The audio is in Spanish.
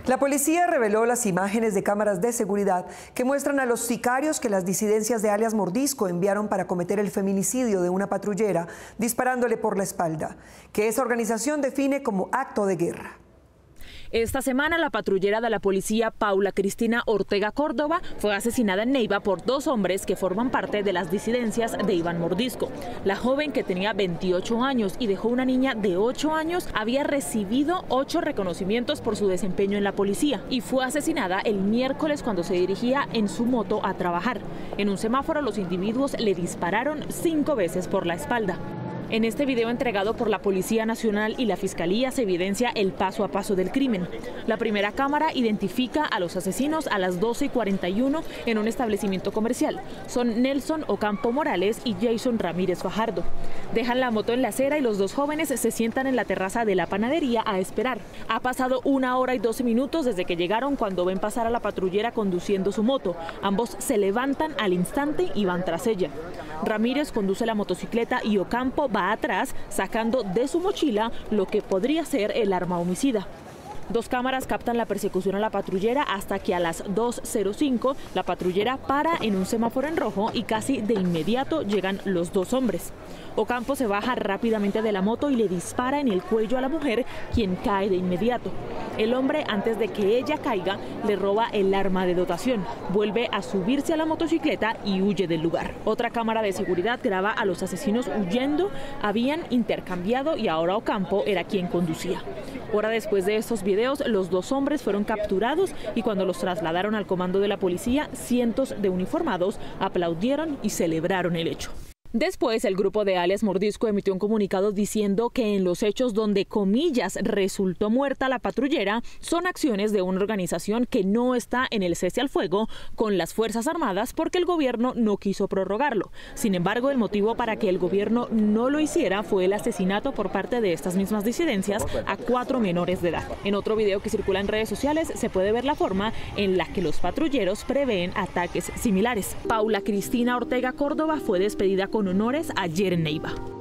La policía reveló las imágenes de cámaras de seguridad que muestran a los sicarios que las disidencias de alias Mordisco enviaron para cometer el feminicidio de una patrullera disparándole por la espalda, que esa organización define como acto de guerra. Esta semana la patrullera de la policía Paula Cristina Ortega Córdoba fue asesinada en Neiva por dos hombres que forman parte de las disidencias de Iván Mordisco. La joven, que tenía 28 años y dejó una niña de 8 años, había recibido 8 reconocimientos por su desempeño en la policía y fue asesinada el miércoles cuando se dirigía en su moto a trabajar. En un semáforo los individuos le dispararon 5 veces por la espalda. En este video entregado por la Policía Nacional y la Fiscalía se evidencia el paso a paso del crimen. La primera cámara identifica a los asesinos a las 12:41 en un establecimiento comercial. Son Nelson Ocampo Morales y Jason Ramírez Fajardo. Dejan la moto en la acera y los dos jóvenes se sientan en la terraza de la panadería a esperar. Ha pasado 1 hora y 12 minutos desde que llegaron cuando ven pasar a la patrullera conduciendo su moto. Ambos se levantan al instante y van tras ella. Ramírez conduce la motocicleta y Ocampo va atrás, sacando de su mochila lo que podría ser el arma homicida. 2 cámaras captan la persecución a la patrullera hasta que a las 2:05 la patrullera para en un semáforo en rojo y casi de inmediato llegan los 2 hombres. Ocampo se baja rápidamente de la moto y le dispara en el cuello a la mujer, quien cae de inmediato. El hombre, antes de que ella caiga, le roba el arma de dotación, vuelve a subirse a la motocicleta y huye del lugar. Otra cámara de seguridad graba a los asesinos huyendo, habían intercambiado y ahora Ocampo era quien conducía. Hora después de estos videos, los 2 hombres fueron capturados y cuando los trasladaron al comando de la policía, cientos de uniformados aplaudieron y celebraron el hecho. Después, el grupo de alias Mordisco emitió un comunicado diciendo que en los hechos donde, comillas, resultó muerta la patrullera, son acciones de una organización que no está en el cese al fuego con las Fuerzas Armadas porque el gobierno no quiso prorrogarlo. Sin embargo, el motivo para que el gobierno no lo hiciera fue el asesinato por parte de estas mismas disidencias a 4 menores de edad. En otro video que circula en redes sociales se puede ver la forma en la que los patrulleros prevén ataques similares. Paula Cristina Ortega Córdoba fue despedida con honores ayer en Neiva.